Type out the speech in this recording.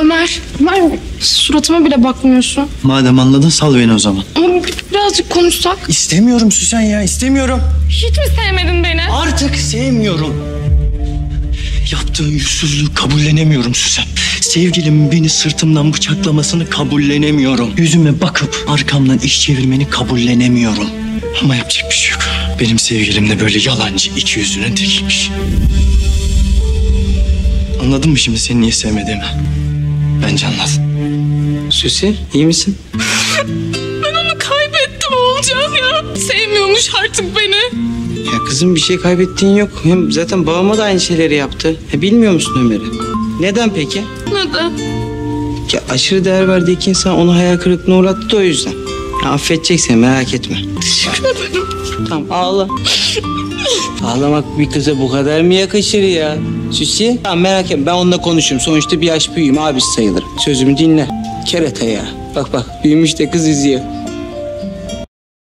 Ömer suratıma bile bakmıyorsun. Madem anladın sal beni o zaman. Ama birazcık konuşsak. İstemiyorum Süsen ya, istemiyorum. Hiç mi sevmedin beni? Artık sevmiyorum. Yaptığın yüzsüzlüğü kabullenemiyorum Süsen. Sevgilimin beni sırtımdan bıçaklamasını kabullenemiyorum. Yüzüme bakıp arkamdan iş çevirmeni kabullenemiyorum. Ama yapacak bir şey yok. Benim sevgilim de böyle yalancı, ikiyüzlünün tekiymiş. Anladın mı şimdi seni niye sevmediğimi? Bence anladın. Süsi, iyi misin? Ben onu kaybettim Oğulcan ya. Sevmiyormuş artık beni. Ya kızım bir şey kaybettiğin yok. Hem zaten babama da aynı şeyleri yaptı. Bilmiyor musun Ömer'i? Neden peki? Neden? Ya aşırı değer verdiği iki insan onu hayal kırıklığına uğrattı da o yüzden. Ya affedecek seni, merak etme. Teşekkür ederim. Tamam ağla. Ağlamak bir kıza bu kadar mı yakışır ya? Süsi, tamam merak etme, ben onunla konuşurum. Sonuçta bir yaş büyüğüm, abisi sayılır. Sözümü dinle. Kerata ya. Bak büyümüş de kız izliyor.